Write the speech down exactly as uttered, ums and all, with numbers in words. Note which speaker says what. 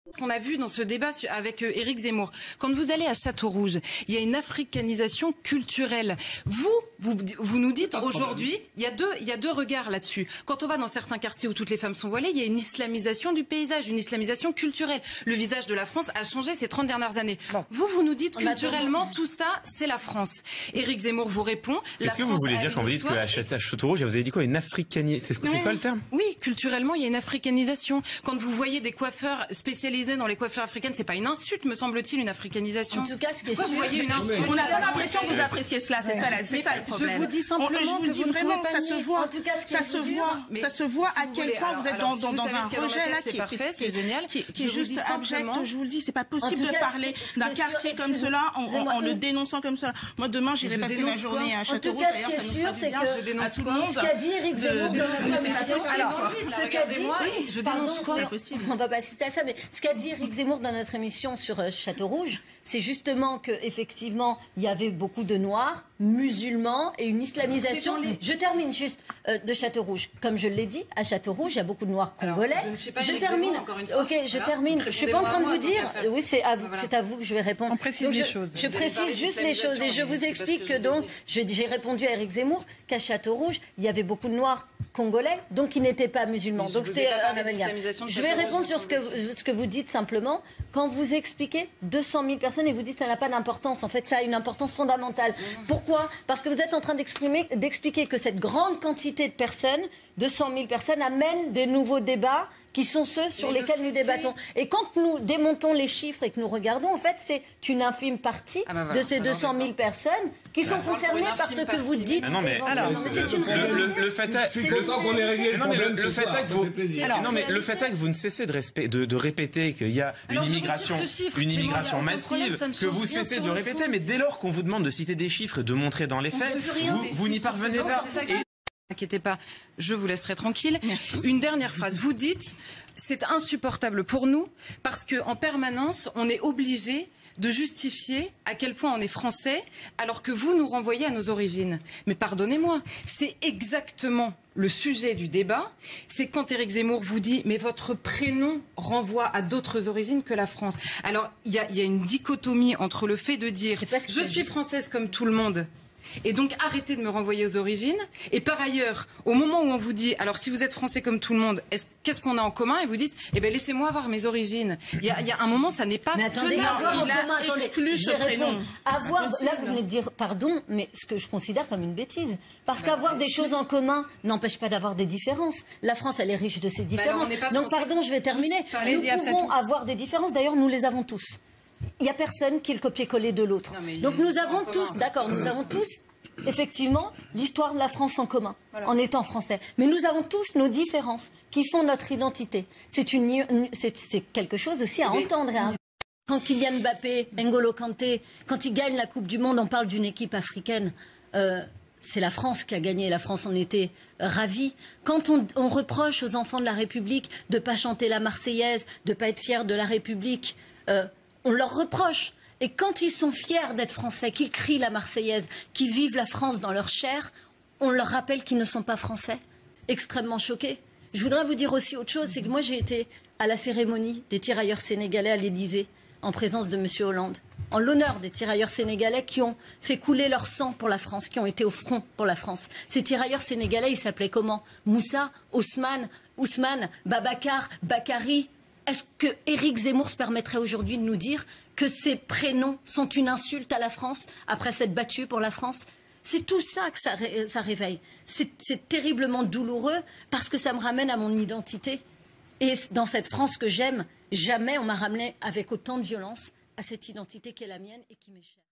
Speaker 1: qu'on a vu dans ce débat avec Éric Zemmour. Quand vous allez à Château-Rouge, il y a une africanisation culturelle. Vous, vous, vous nous dites aujourd'hui, il y a deux, il y a deux regards là-dessus. Quand on va dans certains quartiers où toutes les femmes sont voilées, il y a une islamisation du paysage, une islamisation culturelle. Le visage de la France a changé ces trente dernières années. Bon. Vous, vous nous dites culturellement, tout ça, c'est la France. Éric Zemmour vous répond.
Speaker 2: Qu'est-ce que vous voulez dire quand vous dites qu'à Château-Rouge, vous avez dit quoi, une africanisation? C'est quoi le terme?
Speaker 1: Oui, culturellement, il y a une africanisation. Quand vous voyez des coiffeurs spécialisés dans les coiffures africaines, c'est pas une insulte, me semble-t-il, une africanisation.
Speaker 3: En tout cas, ce qui est
Speaker 1: sûr, vous voyez une insulte.
Speaker 4: On a pas l'impression que vous appréciez cela, c'est ça, c'est ça le problème.
Speaker 1: Je vous dis simplement
Speaker 4: je vous
Speaker 1: que
Speaker 4: dis
Speaker 1: vous
Speaker 4: vraiment,
Speaker 1: ne pouvez pas
Speaker 4: ça se
Speaker 1: nier.
Speaker 4: voit,
Speaker 3: en tout cas, ce qui
Speaker 4: ça
Speaker 3: est
Speaker 4: se
Speaker 3: sûr,
Speaker 4: voit,
Speaker 1: mais
Speaker 4: ça se voit
Speaker 1: si
Speaker 4: à
Speaker 1: vous
Speaker 4: quel
Speaker 1: voulez,
Speaker 4: point
Speaker 1: alors,
Speaker 4: vous êtes
Speaker 1: alors,
Speaker 4: dans,
Speaker 1: si
Speaker 4: dans,
Speaker 1: vous
Speaker 4: dans
Speaker 1: savez
Speaker 4: un
Speaker 1: ce qu'il y a dans ma
Speaker 4: rejet
Speaker 1: tête,
Speaker 4: là
Speaker 1: c'est
Speaker 4: qui,
Speaker 1: parfait,
Speaker 4: qui,
Speaker 1: c'est génial.
Speaker 4: qui, qui est
Speaker 1: Je vous
Speaker 4: juste
Speaker 1: dis
Speaker 4: abject.
Speaker 1: simplement-
Speaker 4: Je vous le dis, c'est pas possible
Speaker 3: En tout
Speaker 4: de
Speaker 3: cas,
Speaker 4: parler
Speaker 3: ce qui-
Speaker 4: d'un
Speaker 3: ce qui est
Speaker 4: quartier
Speaker 3: sûr,
Speaker 4: comme
Speaker 3: excusez-
Speaker 4: cela en, en, en
Speaker 3: excusez-moi,
Speaker 4: le
Speaker 3: une-
Speaker 4: dénonçant comme ça. Moi demain, j'irai
Speaker 1: Je
Speaker 4: passer ma
Speaker 1: dénonce
Speaker 4: journée
Speaker 1: quoi
Speaker 4: à
Speaker 3: En tout
Speaker 4: Châteauroux.
Speaker 3: cas, ce
Speaker 4: D'ailleurs,
Speaker 3: qui
Speaker 4: ça
Speaker 3: est
Speaker 4: nous
Speaker 3: sûr,
Speaker 4: fera du
Speaker 3: c'est
Speaker 4: bien
Speaker 3: que
Speaker 1: Je dénonce
Speaker 4: à tout le
Speaker 1: quoi
Speaker 4: monde.
Speaker 3: ce qu'a dit Éric
Speaker 4: de-
Speaker 3: Zemmour
Speaker 4: de-
Speaker 3: dans
Speaker 4: de-
Speaker 3: notre
Speaker 4: c'est pas
Speaker 3: émission,
Speaker 4: possible,
Speaker 3: alors,
Speaker 4: quoi.
Speaker 3: ce qu'a dit,
Speaker 1: Regardez-moi,
Speaker 3: oui,
Speaker 1: je
Speaker 3: pardon,
Speaker 1: dénonce quoi
Speaker 3: mais
Speaker 4: C'est pas possible.
Speaker 3: on va pas assister à ça, mais ce qu'a dit Éric Zemmour dans notre émission sur euh, Château-Rouge, c'est justement que effectivement il y avait beaucoup de noirs, musulmans et une islamisation.
Speaker 1: C'est dans les-
Speaker 3: Je termine juste euh, de Château-Rouge. Comme je l'ai dit, à Château-Rouge, il y a beaucoup de noirs
Speaker 1: Alors,
Speaker 3: congolais.
Speaker 1: je ne suis pas
Speaker 3: je
Speaker 1: Éric
Speaker 3: termine.
Speaker 1: Zemmour, encore une fois.
Speaker 3: Ok, je
Speaker 1: Voilà.
Speaker 3: termine. Je suis pas en train de vous
Speaker 1: Répondez-moi à
Speaker 3: dire.
Speaker 1: moi, tant qu'à
Speaker 3: Oui, c'est à vous,
Speaker 1: Voilà.
Speaker 3: c'est à vous que je vais répondre.
Speaker 4: On précise
Speaker 3: Donc,
Speaker 4: les
Speaker 3: je,
Speaker 4: choses.
Speaker 3: Je
Speaker 1: Vous avez parlé
Speaker 3: précise juste les choses et je
Speaker 1: d'islamisation,
Speaker 3: vous
Speaker 1: mais c'est pas
Speaker 3: explique
Speaker 1: ce
Speaker 3: que
Speaker 1: que je vous ai
Speaker 3: donc
Speaker 1: dit.
Speaker 3: je- j'ai répondu à Éric Zemmour qu'à Château-Rouge, il y avait beaucoup de noirs congolais, donc ils n'étaient pas musulmans.
Speaker 1: Mais je
Speaker 3: donc
Speaker 1: vous ai
Speaker 3: c'est
Speaker 1: pas
Speaker 3: euh,
Speaker 1: parlé
Speaker 3: un amalgame.
Speaker 1: d'islamisation de
Speaker 3: Je vais
Speaker 1: Château-Rouge,
Speaker 3: répondre
Speaker 1: me
Speaker 3: sur ce que,
Speaker 1: semble-t-il.
Speaker 3: ce que vous dites simplement. Quand vous expliquez deux cent mille personnes et vous dites que ça n'a pas d'importance, en fait ça a une importance fondamentale. Pourquoi? Parce que vous êtes en train d'exprimer, d'expliquer que cette grande quantité de personnes, deux cent mille personnes, amène des nouveaux débats qui sont ceux sur
Speaker 1: Mais
Speaker 3: lesquels
Speaker 1: le
Speaker 3: nous
Speaker 1: fait
Speaker 3: débattons. Et quand nous démontons les chiffres et que nous regardons, en fait, c'est une infime partie
Speaker 1: Ah bah voilà.
Speaker 3: de ces
Speaker 1: Alors,
Speaker 3: deux cent mille
Speaker 1: d'accord.
Speaker 3: personnes qui sont
Speaker 1: parle pour
Speaker 3: concernées
Speaker 1: une
Speaker 3: par ce
Speaker 1: infime
Speaker 3: que vous
Speaker 1: partie,
Speaker 3: dites.
Speaker 2: Ah non, mais
Speaker 3: éventuellement.
Speaker 2: alors,
Speaker 3: Mais c'est une
Speaker 2: le,
Speaker 3: réalité.
Speaker 2: le, le fait est,
Speaker 5: Je suis content qu'on ait réglé le
Speaker 2: non, mais
Speaker 5: problème
Speaker 2: le,
Speaker 5: ce
Speaker 2: le fait
Speaker 5: soir,
Speaker 2: est que
Speaker 5: ça
Speaker 2: vous,
Speaker 5: fait plaisir.
Speaker 3: Alors,
Speaker 2: non, mais le
Speaker 3: réalité.
Speaker 2: fait est que vous ne cessez de, respect, de, de répéter qu'il y a une
Speaker 1: Alors, je
Speaker 2: immigration,
Speaker 1: retire ce chiffre,
Speaker 2: une
Speaker 1: Clément,
Speaker 2: immigration
Speaker 1: il y a aucun problème,
Speaker 2: massive,
Speaker 1: ça ne
Speaker 2: que
Speaker 1: change
Speaker 2: vous
Speaker 1: rien
Speaker 2: cessez
Speaker 1: sur
Speaker 2: de
Speaker 1: le
Speaker 2: répéter,
Speaker 1: fond.
Speaker 2: mais dès lors qu'on vous demande de citer des chiffres et de montrer dans les
Speaker 1: On
Speaker 2: faits,
Speaker 1: ne fait rien
Speaker 2: vous,
Speaker 1: des
Speaker 2: vous n'y
Speaker 1: chiffres sur ce
Speaker 2: parvenez
Speaker 1: banc,
Speaker 2: pas.
Speaker 1: c'est ça que je-
Speaker 2: Et-
Speaker 1: Inquiétez pas, je vous laisserai tranquille.
Speaker 4: Merci.
Speaker 1: Une dernière phrase. Vous dites, c'est insupportable pour nous parce qu'en permanence, on est obligé de justifier à quel point on est français alors que vous nous renvoyez à nos origines. Mais pardonnez-moi, c'est exactement le sujet du débat. C'est quand Éric Zemmour vous dit « mais votre prénom renvoie à d'autres origines que la France ». Alors, il y a, il y a une dichotomie entre le fait de dire
Speaker 3: pas ce qu'il
Speaker 1: « je
Speaker 3: a
Speaker 1: suis
Speaker 3: dit.
Speaker 1: française comme tout le monde ». Et donc arrêtez de me renvoyer aux origines. Et par ailleurs, au moment où on vous dit, alors si vous êtes français comme tout le monde, est-ce- qu'est-ce qu'on a en commun? Et vous dites, eh ben laissez-moi avoir mes origines. Il y a, il y a un moment, ça n'est pas
Speaker 3: Mais attendez,
Speaker 1: tenable.
Speaker 3: avoir en
Speaker 4: il a
Speaker 3: commun, attendez,
Speaker 4: exclu
Speaker 3: je
Speaker 4: ce
Speaker 3: vais répondre.
Speaker 4: prénom.
Speaker 3: Avoir, là,
Speaker 4: Impossible.
Speaker 3: vous venez de dire, pardon, mais ce que je considère comme une bêtise. Parce qu'avoir des choses en commun n'empêche pas d'avoir des différences. La France, elle est riche de ses
Speaker 1: alors,
Speaker 3: différences.
Speaker 1: on n'est pas
Speaker 3: Donc,
Speaker 1: français
Speaker 3: pardon, je vais terminer. Nous
Speaker 4: Allez-y,
Speaker 3: pouvons avoir des différences. D'ailleurs, nous les avons tous. Il n'y a personne qui est le copier-coller de l'autre.
Speaker 1: Non, mais il y a
Speaker 3: Donc,
Speaker 1: une
Speaker 3: nous
Speaker 1: histoire
Speaker 3: avons
Speaker 1: en
Speaker 3: tous,
Speaker 1: commun.
Speaker 3: d'accord, nous avons tous, effectivement, l'histoire de la France en commun, en étant français. Mais nous avons tous nos différences qui font notre identité. C'est une, c'est c'est quelque chose aussi à
Speaker 1: Mais-
Speaker 3: entendre. Hein. Quand Kylian Mbappé, N'Golo Kanté, quand ils gagnent la Coupe du Monde, on parle d'une équipe africaine. Euh, c'est la France qui a gagné. La France en était euh, ravie. Quand on, on reproche aux enfants de la République de ne pas chanter la Marseillaise, de ne pas être fiers de la République, euh, on leur reproche. Et quand ils sont fiers d'être français, qu'ils crient la Marseillaise, qu'ils vivent la France dans leur chair, on leur rappelle qu'ils ne sont pas français. Extrêmement choqués. Je voudrais vous dire aussi autre chose, c'est que moi j'ai été à la cérémonie des tirailleurs sénégalais à l'Élysée, en présence de M. Hollande, en l'honneur des tirailleurs sénégalais qui ont fait couler leur sang pour la France, qui ont été au front pour la France. Ces tirailleurs sénégalais, ils s'appelaient comment? Moussa, Ousmane, Ousmane, Babacar, Bakary. Est-ce que Éric Zemmour se permettrait aujourd'hui de nous dire que ces prénoms sont une insulte à la France après s'être battu pour la France? C'est tout ça que ça, ré ça réveille. C'est terriblement douloureux parce que ça me ramène à mon identité. Et dans cette France que j'aime, jamais on m'a ramené avec autant de violence à cette identité qui est la mienne et qui m'est chère.